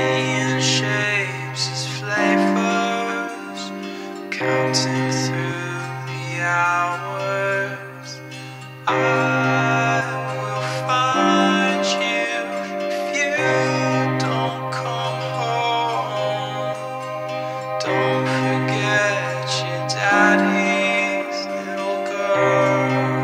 million shapes as flavors, counting through the hours. I will find you if you don't come home. Don't forget your daddy's little girl.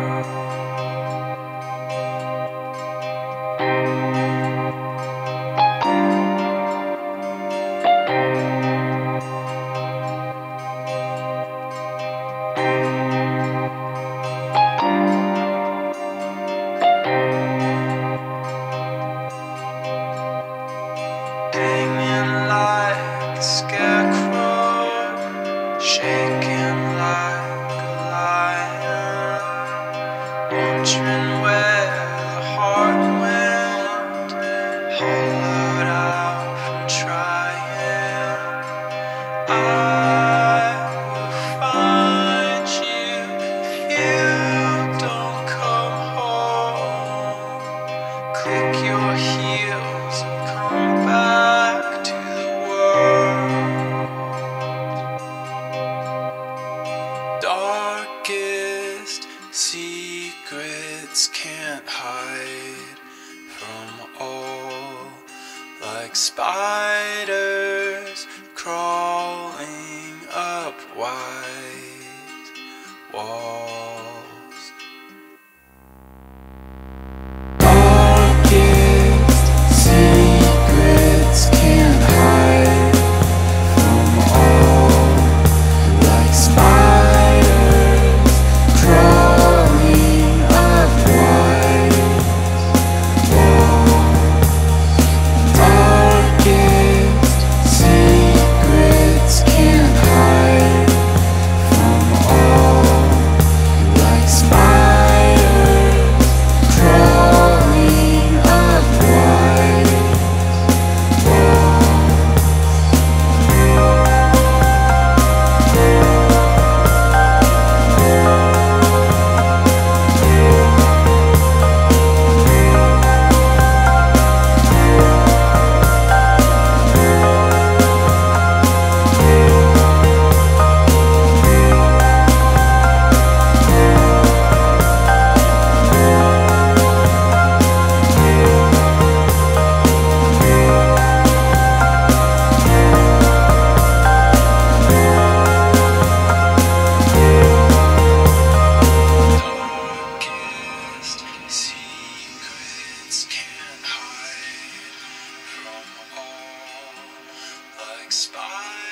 Hanging like a scarecrow, shaking like a lion, wondering where the heart went, hollowed out from trying. I will find you if you don't come home. Click your heels and come back to the world. Darkest secrets can't hide from all, like spiders crawling up wide walls. Darkest secrets can't hide from all, like spiders crawling up wide walls. Darkest secrets can't hide from all, like spiders crawling up wide walls. Darkest secrets can't hide from all, like spiders